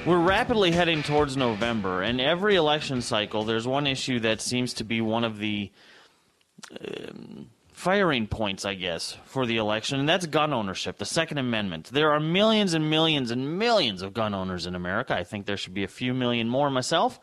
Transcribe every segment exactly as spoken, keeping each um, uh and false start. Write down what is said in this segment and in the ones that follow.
We're rapidly heading towards November, and every election cycle, there's one issue that seems to be one of the um, firing points, I guess, for the election, and that's gun ownership, the Second Amendment. There are millions and millions and millions of gun owners in America. I think there should be a few million more myself.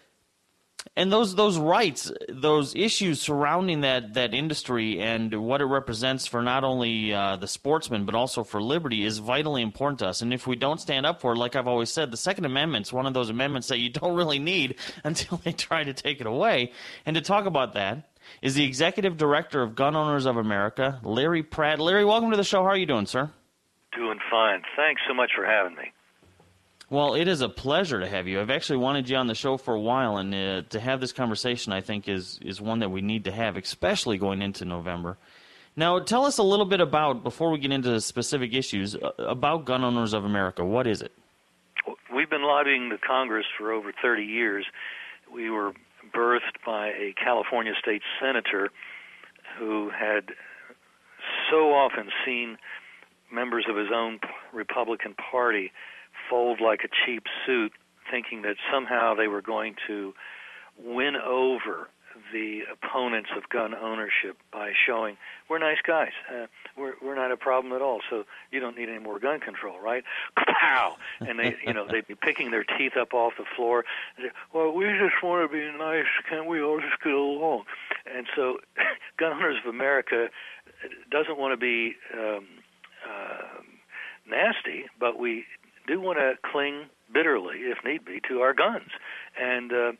And those those rights, those issues surrounding that, that industry and what it represents for not only uh, the sportsman but also for liberty is vitally important to us. And if we don't stand up for it, like I've always said, the Second Amendment is one of those amendments that you don't really need until they try to take it away. And to talk about that is the Executive Director of Gun Owners of America, Larry Pratt. Larry, welcome to the show. How are you doing, sir? Doing fine. Thanks so much for having me. Well, it is a pleasure to have you. I've actually wanted you on the show for a while, and uh, to have this conversation, I think, is, is one that we need to have, especially going into November. Now, tell us a little bit about, before we get into specific issues, uh, about Gun Owners of America. What is it? We've been lobbying the Congress for over thirty years. We were birthed by a California state senator who had so often seen members of his own Republican Party fold like a cheap suit, thinking that somehow they were going to win over the opponents of gun ownership by showing, we're nice guys, uh, we're we're not a problem at all, so you don't need any more gun control, right? Pow! And they, you know, they'd be picking their teeth up off the floor. And say, well, we just want to be nice. Can't we all just get along? And so, Gun Owners of America doesn't want to be um, uh, nasty, but we do want to cling bitterly, if need be, to our guns. And uh, uh,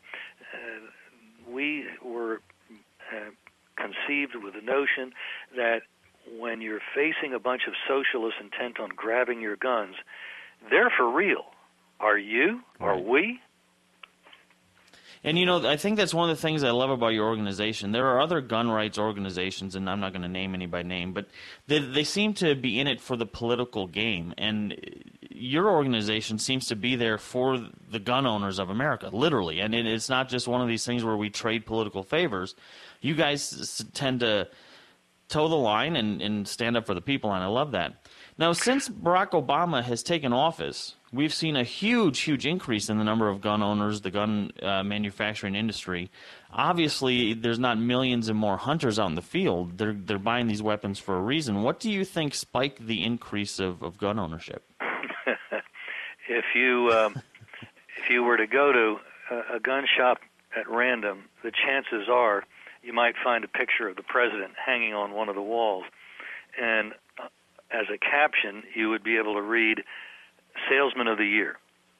we were uh, conceived with the notion that when you're facing a bunch of socialists intent on grabbing your guns, they're for real. Are you? Are we? And, you know, I think that's one of the things I love about your organization. There are other gun rights organizations, and I'm not going to name any by name, but they, they seem to be in it for the political game. And your organization seems to be there for the gun owners of America, literally. And it, it's not just one of these things where we trade political favors. You guys tend to toe the line and, and stand up for the people, and I love that. Now, since Barack Obama has taken office, we've seen a huge, huge increase in the number of gun owners, the gun uh, manufacturing industry. Obviously, there's not millions and more hunters out in the field. They're they're buying these weapons for a reason. What do you think spiked the increase of, of gun ownership? if you um, if you were to go to a, a gun shop at random, the chances are you might find a picture of the president hanging on one of the walls, and uh, as a caption, you would be able to read Salesman of the Year.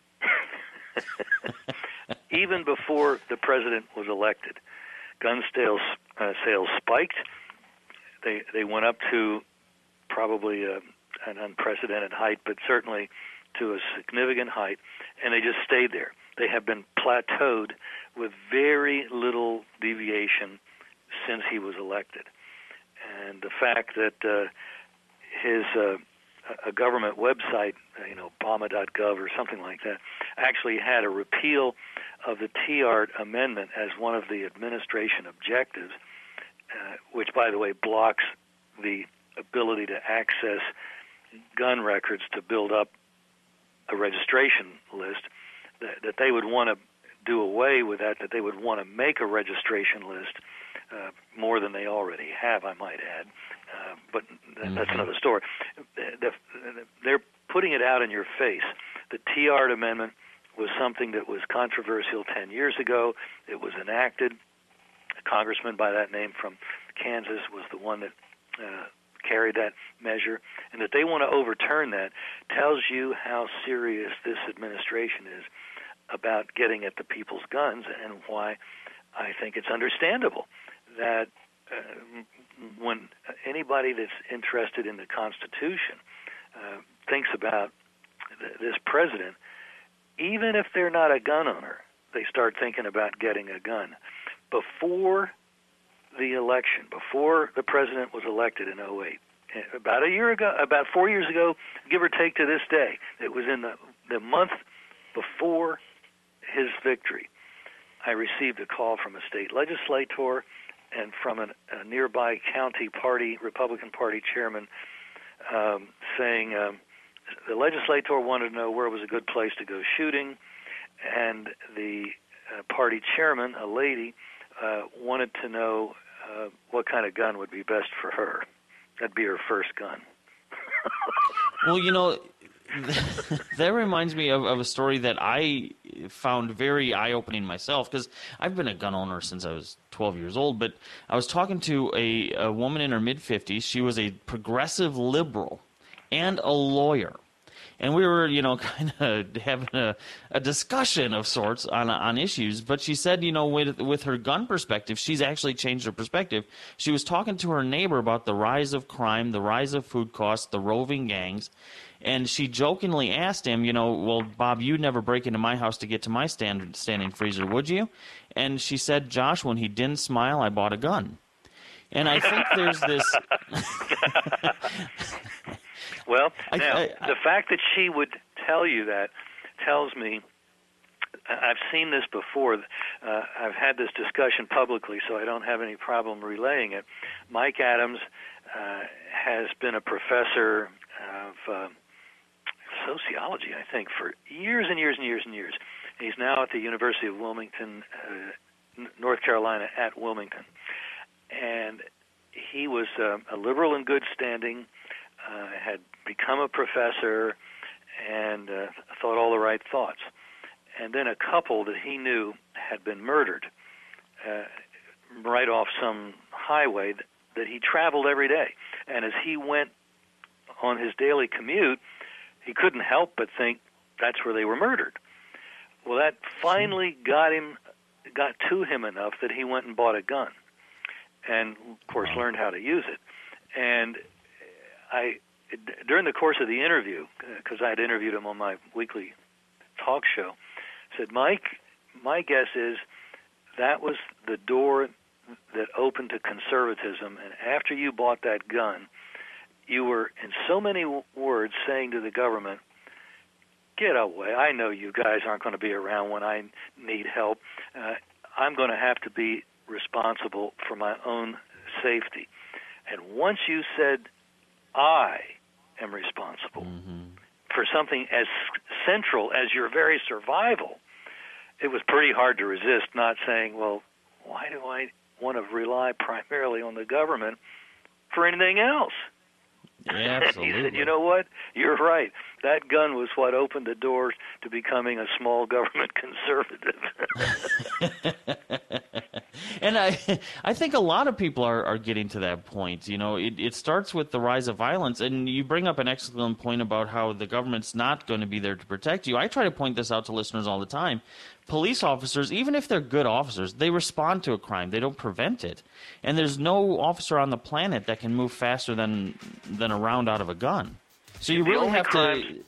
Even before the president was elected, gun sales uh, sales spiked. They they went up to probably a, an unprecedented height, but certainly to a significant height, and they just stayed there. They have been plateaued with very little deviation since he was elected. And the fact that uh, his uh, a government website, you know, Obama dot gov or something like that, actually had a repeal of the T A R T amendment as one of the administration objectives, uh, which, by the way, blocks the ability to access gun records to build up a registration list, that, that they would want to do away with that, that they would want to make a registration list uh, more than they already have, I might add. Uh, but th- that's another story. They're putting it out in your face. The T A R T amendment was something that was controversial ten years ago. It was enacted. A congressman by that name from Kansas was the one that uh, carried that measure. And that they want to overturn that tells you how serious this administration is about getting at the people's guns, and why I think it's understandable that uh, when anybody that's interested in the Constitution uh, thinks about th- this president, even if they're not a gun owner, they start thinking about getting a gun. Before the election, before the president was elected in oh eight, about a year ago, about four years ago, give or take to this day, it was in the, the month before his victory, I received a call from a state legislator and from an, a nearby county party, Republican Party chairman, um, saying, um, the legislator wanted to know where was a good place to go shooting, and the uh, party chairman, a lady, uh, wanted to know uh, what kind of gun would be best for her. That'd be her first gun. Well, you know, that reminds me of, of a story that I found very eye-opening myself, because I've been a gun owner since I was twelve years old, but I was talking to a, a woman in her mid-fifties. She was a progressive liberal and a lawyer. And we were, you know, kind of having a, a discussion of sorts on on issues. But she said, you know, with, with her gun perspective, she's actually changed her perspective. She was talking to her neighbor about the rise of crime, the rise of food costs, the roving gangs. And she jokingly asked him, you know, well, Bob, you'd never break into my house to get to my stand, standing freezer, would you? And she said, Josh, when he didn't smile, I bought a gun. And I think there's this... Well, I, now, I, I, the fact that she would tell you that tells me, I've seen this before. Uh, I've had this discussion publicly, so I don't have any problem relaying it. Mike Adams uh, has been a professor of uh, sociology, I think, for years and years and years and years. He's now at the University of Wilmington, uh, North Carolina, at Wilmington. And he was uh, a liberal in good standing, uh, had become a professor, and uh, thought all the right thoughts. And then a couple that he knew had been murdered uh, right off some highway that, that he traveled every day. And as he went on his daily commute, he couldn't help but think that's where they were murdered. Well, that finally got him, got to him enough that he went and bought a gun, and of course learned how to use it. And I, during the course of the interview, because I had interviewed him on my weekly talk show, said, Mike, my guess is that was the door that opened to conservatism, and after you bought that gun, you were, in so many words, saying to the government, get away. I know you guys aren't going to be around when I need help. Uh, I'm going to have to be responsible for my own safety. And once you said, I am responsible mm-hmm. for something as central as your very survival, it was pretty hard to resist not saying, well, why do I want to rely primarily on the government for anything else? Yeah, absolutely. He said, you know what? You're right. That gun was what opened the doors to becoming a small government conservative. And I I think a lot of people are, are getting to that point. You know, it, it starts with the rise of violence, and you bring up an excellent point about how the government's not going to be there to protect you. I try to point this out to listeners all the time. Police officers, even if they're good officers, they respond to a crime. They don't prevent it. And there's no officer on the planet that can move faster than than a round out of a gun. So you the really have crimes, to...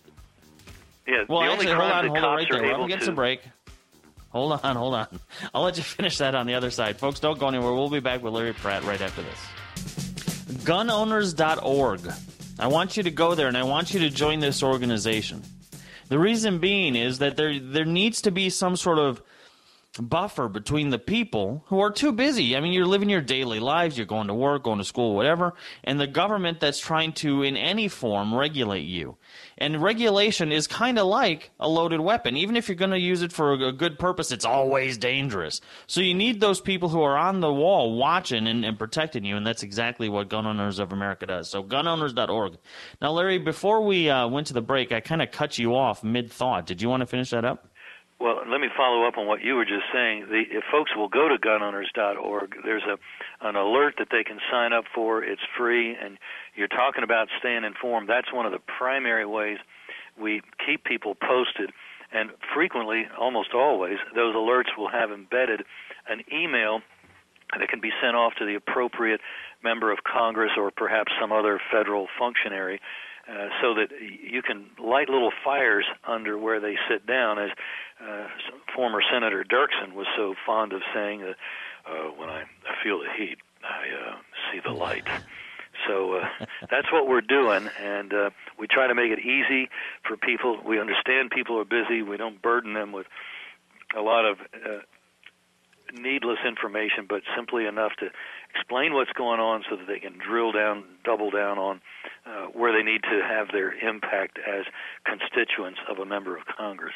Yeah, well, the actually, only hold on, crimes hold that on cops right there. are We're able up against to... a break. Hold on, hold on. I'll let you finish that on the other side. Folks, don't go anywhere. We'll be back with Larry Pratt right after this. gun owners dot org. I want you to go there, and I want you to join this organization. The reason being is that there there needs to be some sort of buffer between the people who are too busy. I mean, you're living your daily lives, you're going to work, going to school, whatever, and the government that's trying to, in any form, regulate you. And regulation is kind of like a loaded weapon. Even if you're going to use it for a good purpose, it's always dangerous. So you need those people who are on the wall watching and, and protecting you, and that's exactly what Gun Owners of America does. So gun owners dot org. Now, Larry, before we uh, went to the break, I kind of cut you off mid-thought. Did you want to finish that up? Well, let me follow up on what you were just saying. The, if folks will go to gun owners dot org, there's a an alert that they can sign up for. It's free, and you're talking about staying informed. That's one of the primary ways we keep people posted, and frequently, almost always, those alerts will have embedded an email that can be sent off to the appropriate member of Congress or perhaps some other federal functionary, Uh, so that you can light little fires under where they sit down, as uh, former Senator Dirksen was so fond of saying, that uh, when I, I feel the heat, I uh, see the light. So uh, that's what we're doing, and uh, we try to make it easy for people. We understand people are busy. We don't burden them with a lot of uh, needless information, but simply enough to explain what's going on so that they can drill down, double down on uh, where they need to have their impact as constituents of a member of Congress.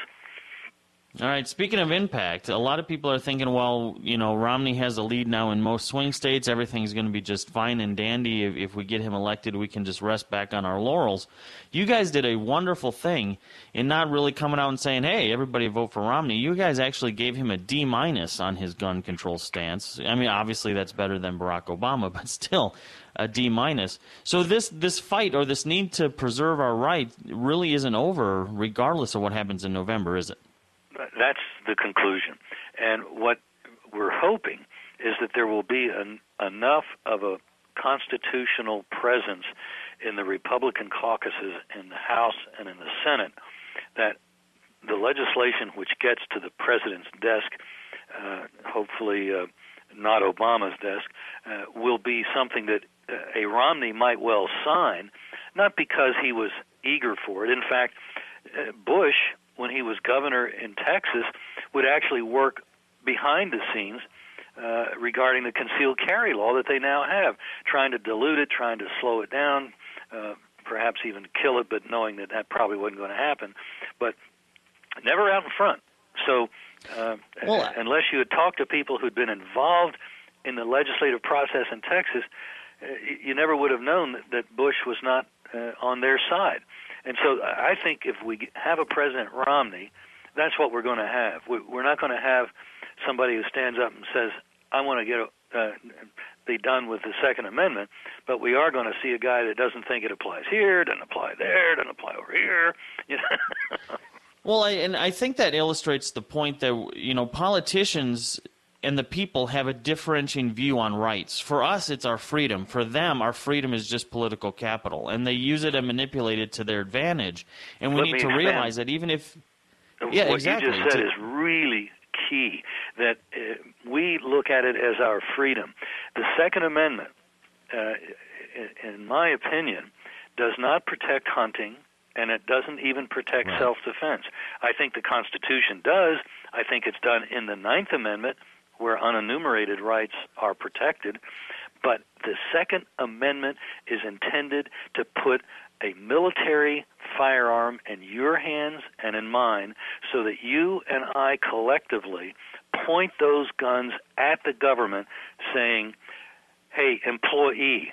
All right, speaking of impact, a lot of people are thinking, well, you know, Romney has a lead now in most swing states. Everything's going to be just fine and dandy. If, if we get him elected, we can just rest back on our laurels. You guys did a wonderful thing in not really coming out and saying, hey, everybody vote for Romney. You guys actually gave him a D minus on his gun control stance. I mean, obviously that's better than Barack Obama, but still a D minus. So this, this fight or this need to preserve our rights really isn't over regardless of what happens in November, is it? That's the conclusion. And what we're hoping is that there will be an, enough of a constitutional presence in the Republican caucuses in the House and in the Senate that the legislation which gets to the president's desk, uh, hopefully uh, not Obama's desk, uh, will be something that uh, a Romney might well sign, not because he was eager for it. In fact, uh, Bush, when he was governor in Texas, would actually work behind the scenes uh, regarding the concealed carry law that they now have, trying to dilute it, trying to slow it down, uh, perhaps even kill it, but knowing that that probably wasn't going to happen, but never out in front. So uh, well, unless you had talked to people who'd been involved in the legislative process in Texas, uh, you never would have known that, that Bush was not uh, on their side. And so I think if we have a President Romney, that's what we're going to have. We're not going to have somebody who stands up and says, I want to get uh, be done with the Second Amendment, but we are going to see a guy that doesn't think it applies here, doesn't apply there, doesn't apply over here. You know? Well, I, and I think that illustrates the point that, you know, politicians and the people have a differentiating view on rights. For us, it's our freedom. For them, our freedom is just political capital, and they use it and manipulate it to their advantage. And we Let need me to expand. realize that even if... Yeah, what exactly. you just said to, is really key, that uh, we look at it as our freedom. The Second Amendment, uh, in, in my opinion, does not protect hunting, and it doesn't even protect right. self-defense. I think the Constitution does. I think it's done in the Ninth Amendment, where unenumerated rights are protected. But the Second Amendment is intended to put a military firearm in your hands and in mine so that you and I collectively point those guns at the government saying, hey, employee,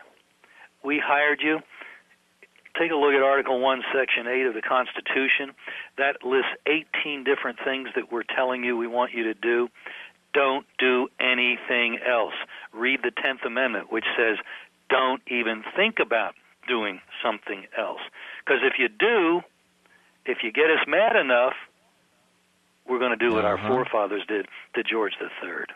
we hired you. Take a look at Article one, Section eight of the Constitution. That lists eighteen different things that we're telling you we want you to do. Don't do anything else. Read the tenth Amendment, which says don't even think about doing something else. Because if you do, if you get us mad enough, we're going to do what uh-huh. our forefathers did to George the Third.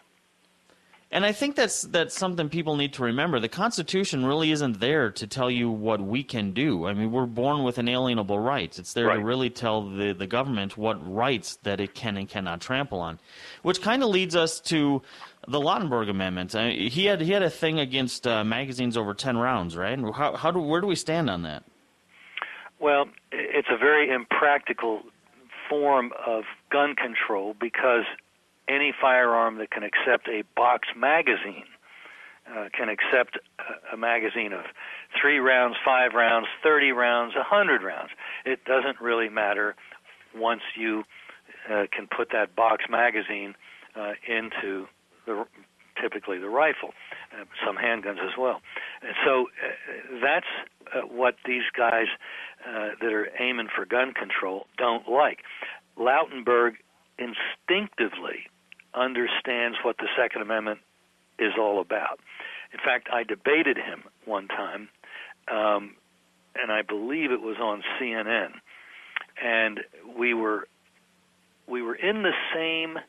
And I think that's that's something people need to remember. The Constitution really isn't there to tell you what we can do. I mean, we're born with inalienable rights. It's there right. to really tell the, the government what rights that it can and cannot trample on, which kind of leads us to the Lautenberg Amendment. I mean, he had he had a thing against uh, magazines over ten rounds, right? How, how do where do we stand on that? Well, it's a very impractical form of gun control because any firearm that can accept a box magazine uh, can accept a, a magazine of three rounds, five rounds, thirty rounds, a hundred rounds. It doesn't really matter once you uh, can put that box magazine uh, into the, typically the rifle, uh, some handguns as well. And so uh, that's uh, what these guys uh, that are aiming for gun control don't like. Lautenberg instinctively understands what the Second Amendment is all about. In fact, I debated him one time, um, and I believe it was on C N N, and we were we were in the same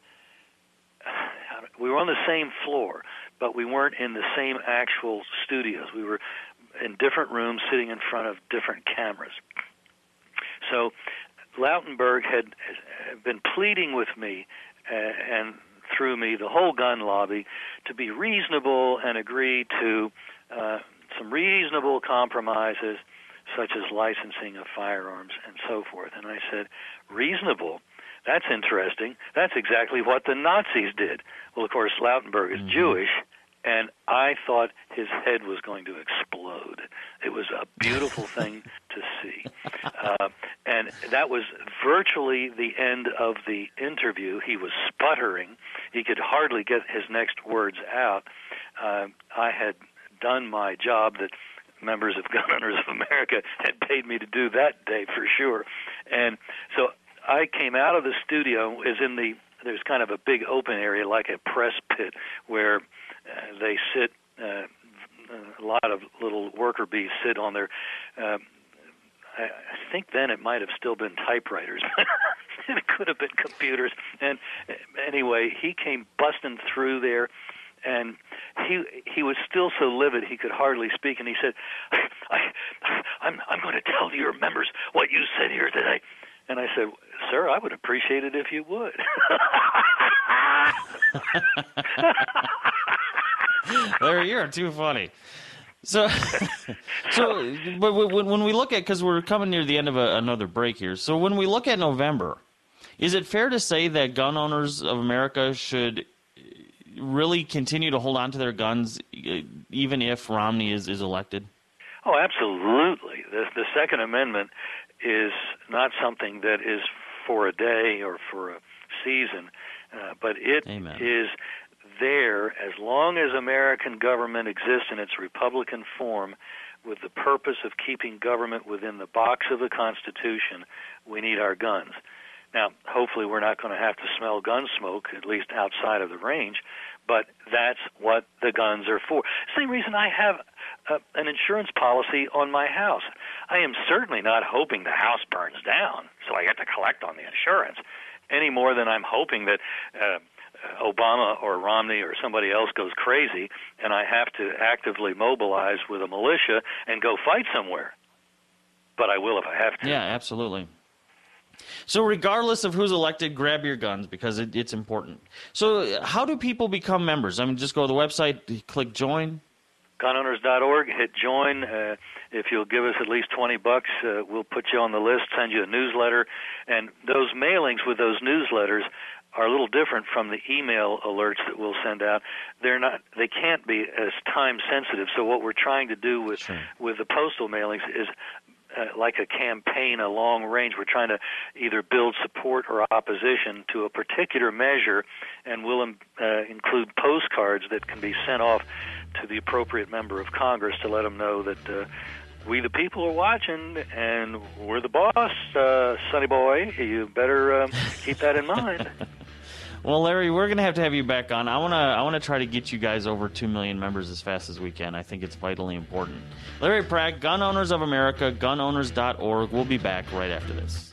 we were on the same floor, but we weren't in the same actual studios. We were in different rooms, sitting in front of different cameras. So Lautenberg had been pleading with me uh, and through me, the whole gun lobby, to be reasonable and agree to uh, some reasonable compromises, such as licensing of firearms and so forth. And I said, reasonable? that's interesting. That's exactly what the Nazis did. Well, of course, Lautenberg is mm-hmm. Jewish, and I thought his head was going to explode. It was a beautiful thing to see. Uh, and that was virtually the end of the interview. He was sputtering. He could hardly get his next words out. Uh, I had done my job that members of Gun Owners of America had paid me to do that day for sure. And so I came out of the studio, is in the, there's kind of a big open area like a press pit where uh, they sit, uh, a lot of little worker bees sit on their, uh, I, I think then it might have still been typewriters. It could have been computers. And anyway, he came busting through there, and he he was still so livid he could hardly speak. And he said, I, I'm, I'm going to tell your members what you said here today. And I said, sir, I would appreciate it if you would. Larry, you're too funny. So, so but when, when we look at, because we're coming near the end of a, another break here, so when we look at November, is it fair to say that Gun Owners of America should really continue to hold on to their guns even if Romney is, is elected? Oh, absolutely. The, the Second Amendment is not something that is for a day or for a season, uh, but it Amen. is there as long as American government exists in its Republican form with the purpose of keeping government within the box of the Constitution. We need our guns. Now, hopefully we're not going to have to smell gun smoke, at least outside of the range, but that's what the guns are for. Same reason I have a, an insurance policy on my house. I am certainly not hoping the house burns down, so I get to collect on the insurance, any more than I'm hoping that uh, Obama or Romney or somebody else goes crazy and I have to actively mobilize with a militia and go fight somewhere. But I will if I have to. Yeah, absolutely. So regardless of who's elected, grab your guns because it, it's important. So how do people become members? I mean, just go to the website, click join. gun owners dot org, hit join. Uh, if you'll give us at least twenty bucks, uh, we'll put you on the list, send you a newsletter. And those mailings with those newsletters are a little different from the email alerts that we'll send out. They're not, they can't be as time sensitive. So what we're trying to do with, sure. with the postal mailings is Uh, like a campaign, a long range. We're trying to either build support or opposition to a particular measure, and we'll uh, include postcards that can be sent off to the appropriate member of Congress to let them know that uh, we the people are watching and we're the boss, uh, sonny boy. You better um, keep that in mind. Well, Larry, we're going to have to have you back on. I want to I want to try to get you guys over two million members as fast as we can. I think it's vitally important. Larry Pratt, Gun Owners of America, gun owners dot org. We'll be back right after this.